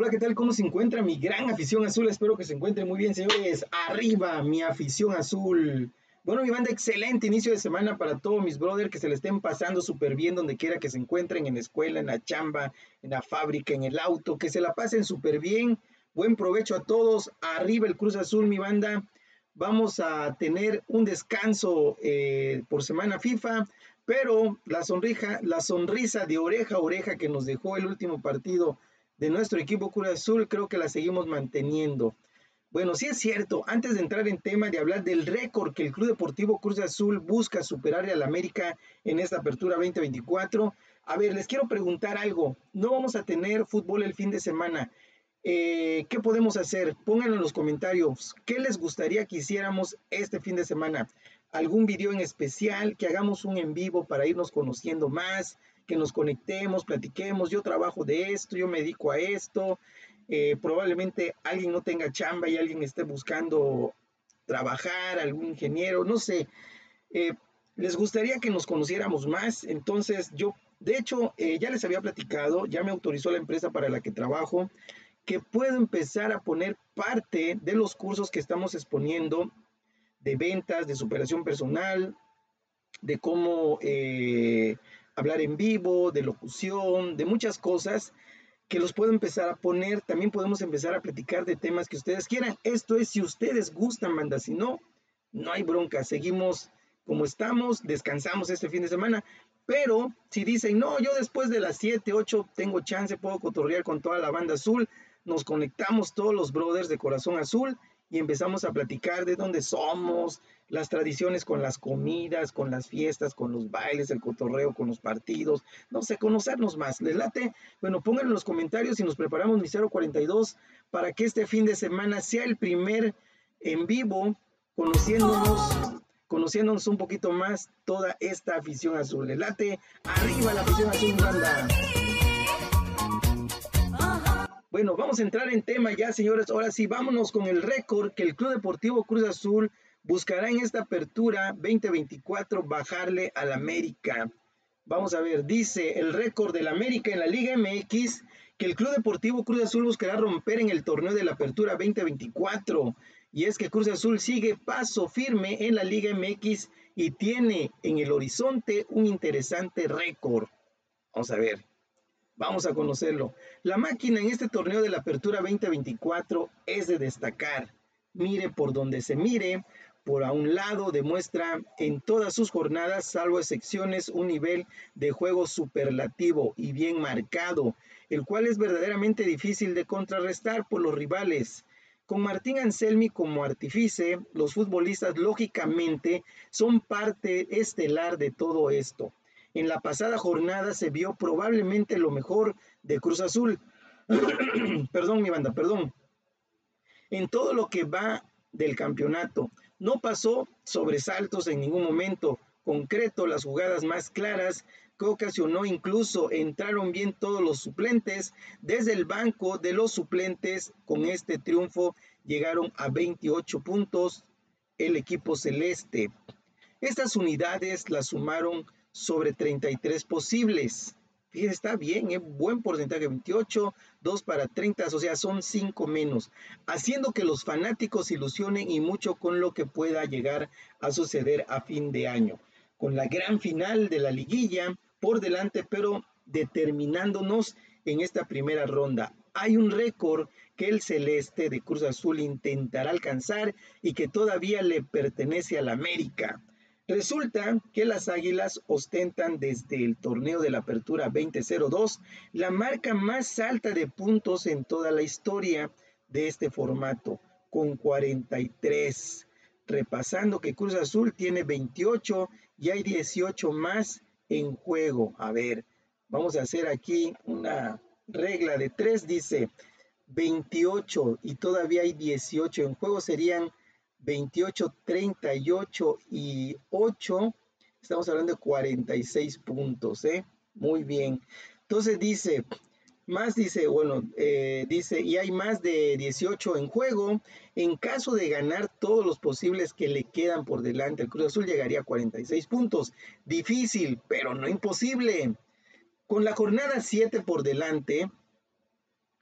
Hola, ¿qué tal? ¿Cómo se encuentra mi gran afición azul? Espero que se encuentre muy bien, señores. Arriba, mi afición azul. Bueno, mi banda, excelente inicio de semana para todos mis brothers, que se le estén pasando súper bien donde quiera que se encuentren, en la escuela, en la chamba, en la fábrica, en el auto, que se la pasen súper bien. Buen provecho a todos. Arriba el Cruz Azul, mi banda. Vamos a tener un descanso por semana FIFA, pero la sonrisa de oreja a oreja que nos dejó el último partido de nuestro equipo Cruz Azul, creo que la seguimos manteniendo. Bueno, sí es cierto, antes de entrar en tema de hablar del récord que el Club Deportivo Cruz Azul busca superarle al América en esta apertura 2024, a ver, les quiero preguntar algo. No vamos a tener fútbol el fin de semana. ¿Qué podemos hacer? Pónganlo en los comentarios. ¿Qué les gustaría que hiciéramos este fin de semana? ¿Algún video en especial? ¿Que hagamos un en vivo para irnos conociendo más? Que nos conectemos, platiquemos, yo trabajo de esto, yo me dedico a esto, probablemente alguien no tenga chamba y alguien esté buscando trabajar, algún ingeniero, no sé, eh, les gustaría que nos conociéramos más. Entonces yo, de hecho, ya les había platicado, ya me autorizó la empresa para la que trabajo, que puedo empezar a poner parte de los cursos que estamos exponiendo de ventas, de superación personal, de cómo hablar en vivo, de locución, de muchas cosas que los puedo empezar a poner. También podemos empezar a platicar de temas que ustedes quieran. Esto es si ustedes gustan, banda. Si no, no hay bronca. Seguimos como estamos, descansamos este fin de semana. Pero si dicen, no, yo después de las 7, 8 tengo chance, puedo cotorrear con toda la banda azul, nos conectamos todos los brothers de Corazón Azul y empezamos a platicar de dónde somos, las tradiciones con las comidas, con las fiestas, con los bailes, el cotorreo, con los partidos, no sé, conocernos más. ¿Les late? Bueno, pónganlo en los comentarios y nos preparamos mi 042 para que este fin de semana sea el primer en vivo, conociéndonos un poquito más toda esta afición azul. ¿Les late? Arriba la afición azul, banda. Bueno, vamos a entrar en tema ya, señores. Ahora sí, vámonos con el récord que el Club Deportivo Cruz Azul buscará en esta apertura 2024 bajarle al América. Vamos a ver, dice el récord del América en la Liga MX que el Club Deportivo Cruz Azul buscará romper en el torneo de la apertura 2024. Y es que Cruz Azul sigue paso firme en la Liga MX y tiene en el horizonte un interesante récord. Vamos a ver. Vamos a conocerlo. La máquina en este torneo de la Apertura 2024 es de destacar. Mire por donde se mire, por a un lado demuestra en todas sus jornadas, salvo excepciones, un nivel de juego superlativo y bien marcado, el cual es verdaderamente difícil de contrarrestar por los rivales. Con Martín Anselmi como artífice, los futbolistas lógicamente son parte estelar de todo esto. En la pasada jornada se vio probablemente lo mejor de Cruz Azul. Perdón, mi banda, perdón. En todo lo que va del campeonato, no pasó sobresaltos en ningún momento concreto, las jugadas más claras que ocasionó, incluso entraron bien todos los suplentes. Desde el banco de los suplentes, con este triunfo llegaron a 28 puntos el equipo celeste. Estas unidades las sumaron sobre 33 posibles. Fíjense, está bien, buen porcentaje, 28, 2 para 30, o sea, son 5 menos, haciendo que los fanáticos se ilusionen y mucho con lo que pueda llegar a suceder a fin de año. Con la gran final de la liguilla por delante, pero determinándonos en esta primera ronda. Hay un récord que el celeste de Cruz Azul intentará alcanzar y que todavía le pertenece al América. Resulta que las Águilas ostentan desde el torneo de la Apertura 2002 la marca más alta de puntos en toda la historia de este formato, con 43, repasando que Cruz Azul tiene 28 y hay 18 más en juego. A ver, vamos a hacer aquí una regla de 3, dice 28 y todavía hay 18 en juego, serían 28, 38 y 8, estamos hablando de 46 puntos, muy bien. Entonces dice, dice, y hay más de 18 en juego. En caso de ganar todos los posibles que le quedan por delante, el Cruz Azul llegaría a 46 puntos. Difícil, pero no imposible. Con la jornada 7 por delante,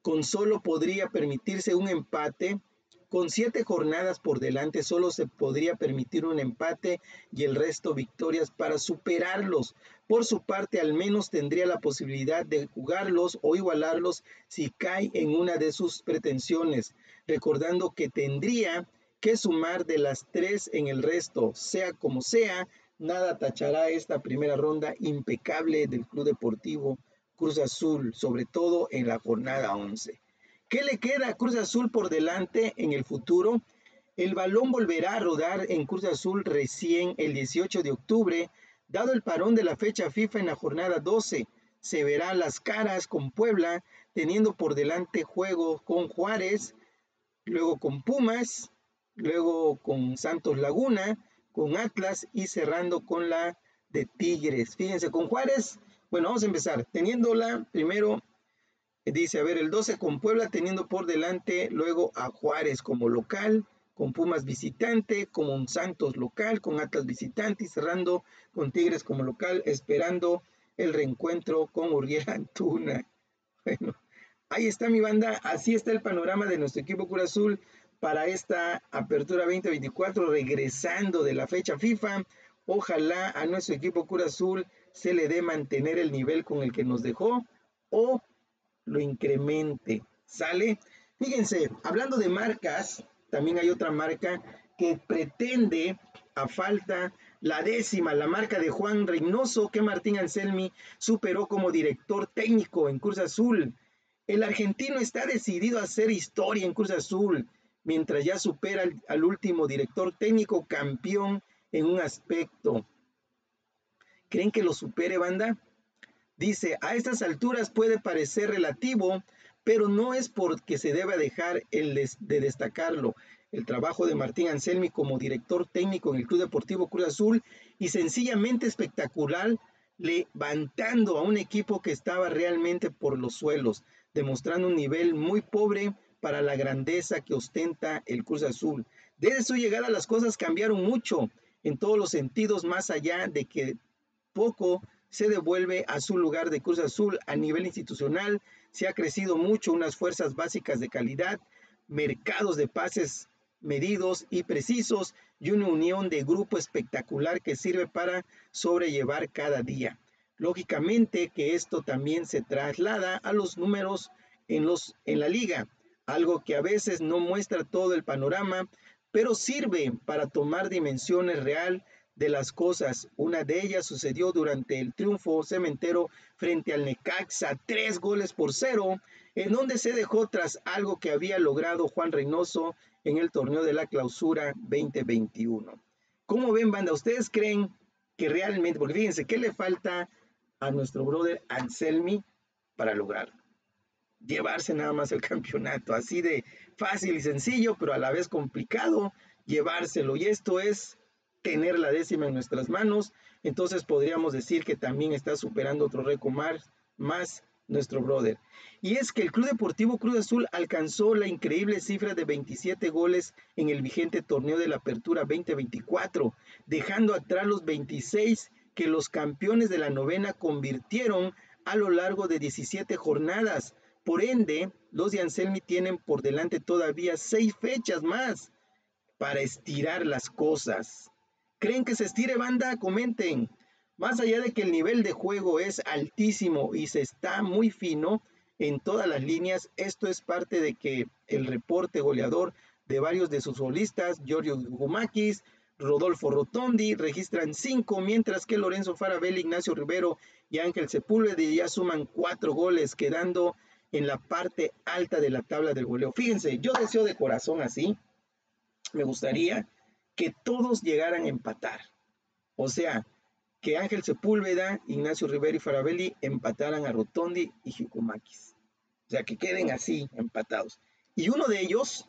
con solo podría permitirse un empate. Con 7 jornadas por delante solo se podría permitir un empate y el resto victorias para superarlos. Por su parte, al menos tendría la posibilidad de jugarlos o igualarlos si cae en una de sus pretensiones, recordando que tendría que sumar de las 3 en el resto. Sea como sea, nada tachará esta primera ronda impecable del Club Deportivo Cruz Azul, sobre todo en la jornada 11. ¿Qué le queda a Cruz Azul por delante en el futuro? El balón volverá a rodar en Cruz Azul recién el 18 de octubre, dado el parón de la fecha FIFA en la jornada 12. Se verán las caras con Puebla, teniendo por delante juego con Juárez, luego con Pumas, luego con Santos Laguna, con Atlas y cerrando con la de Tigres. Fíjense, con Juárez, bueno, vamos a empezar. Teniéndola primero. Dice, a ver, el 12 con Puebla teniendo por delante luego a Juárez como local, con Pumas visitante, con un Santos local, con Atlas visitante y cerrando con Tigres como local, esperando el reencuentro con Uriel Antuna. Bueno, ahí está mi banda, así está el panorama de nuestro equipo Cruz Azul para esta apertura 2024, regresando de la fecha FIFA. Ojalá a nuestro equipo Cruz Azul se le dé mantener el nivel con el que nos dejó o lo incremente, ¿sale? Fíjense, hablando de marcas, también hay otra marca que pretende, a falta la 10ª, la marca de Juan Reynoso, que Martín Anselmi superó como director técnico en Cruz Azul. El argentino está decidido a hacer historia en Cruz Azul, mientras ya supera al último director técnico campeón en un aspecto. ¿Creen que lo supere, banda? Dice, a estas alturas puede parecer relativo, pero no es porque se deba dejar de destacarlo. El trabajo de Martín Anselmi como director técnico en el Club Deportivo Cruz Azul y sencillamente espectacular, levantando a un equipo que estaba realmente por los suelos, demostrando un nivel muy pobre para la grandeza que ostenta el Cruz Azul. Desde su llegada las cosas cambiaron mucho en todos los sentidos, más allá de que poco se devuelve a su lugar de Cruz Azul a nivel institucional. Se ha crecido mucho, unas fuerzas básicas de calidad, mercados de pases medidos y precisos y una unión de grupo espectacular que sirve para sobrellevar cada día. Lógicamente que esto también se traslada a los números en la liga, algo que a veces no muestra todo el panorama, pero sirve para tomar dimensiones real de las cosas. Una de ellas sucedió durante el triunfo cementero frente al Necaxa, 3-0, en donde se dejó tras algo que había logrado Juan Reynoso en el torneo de la Clausura 2021. ¿Cómo ven, banda? ¿Ustedes creen que realmente, porque fíjense, ¿qué le falta a nuestro brother Anselmi para lograrlo? Llevarse nada más el campeonato, así de fácil y sencillo, pero a la vez complicado llevárselo. Y esto es tener la 10ª en nuestras manos. Entonces podríamos decir que también está superando otro récord más nuestro brother. Y es que el Club Deportivo Cruz Azul alcanzó la increíble cifra de 27 goles en el vigente torneo de la Apertura 2024, dejando atrás los 26 que los campeones de la novena convirtieron a lo largo de 17 jornadas. Por ende, los de Anselmi tienen por delante todavía 6 fechas más para estirar las cosas. ¿Creen que se estire, banda? Comenten. Más allá de que el nivel de juego es altísimo y se está muy fino en todas las líneas, esto es parte de que el reporte goleador de varios de sus solistas, Giorgio Gumakis, Rodolfo Rotondi, registran 5, mientras que Lorenzo Faravelli, Ignacio Rivero y Ángel Sepúlveda ya suman 4 goles, quedando en la parte alta de la tabla del goleo. Fíjense, yo deseo de corazón así, me gustaría que todos llegaran a empatar. O sea, que Ángel Sepúlveda, Ignacio Rivero y Faravelli empataran a Rotondi y Gicomakis. O sea, que queden así, empatados. Y uno de ellos,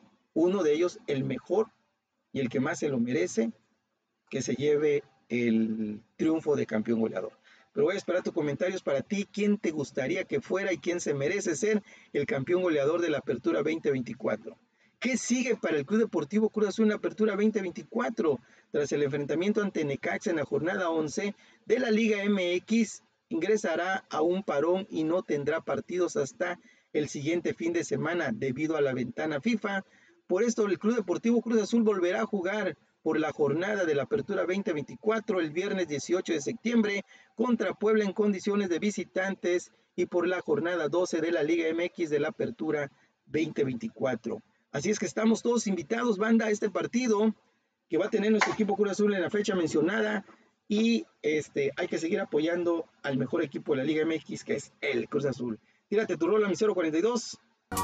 el mejor y el que más se lo merece, que se lleve el triunfo de campeón goleador. Pero voy a esperar tus comentarios para ti. ¿Quién te gustaría que fuera y quién se merece ser el campeón goleador de la Apertura 2024? ¿Qué sigue para el Club Deportivo Cruz Azul en la Apertura 2024? Tras el enfrentamiento ante Necaxa en la jornada 11 de la Liga MX, ingresará a un parón y no tendrá partidos hasta el siguiente fin de semana debido a la ventana FIFA. Por esto, el Club Deportivo Cruz Azul volverá a jugar por la jornada de la Apertura 2024 el viernes 18 de septiembre contra Puebla en condiciones de visitantes y por la jornada 12 de la Liga MX de la Apertura 2024. Así es que estamos todos invitados, banda, a este partido que va a tener nuestro equipo Cruz Azul en la fecha mencionada y hay que seguir apoyando al mejor equipo de la Liga MX, que es el Cruz Azul. Tírate tu rola, mi 042.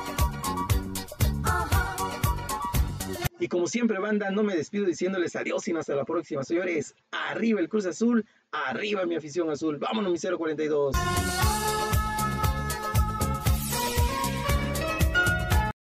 Y como siempre, banda, no me despido diciéndoles adiós, sino hasta la próxima. Señores, arriba el Cruz Azul, arriba mi afición azul. Vámonos, mi 042.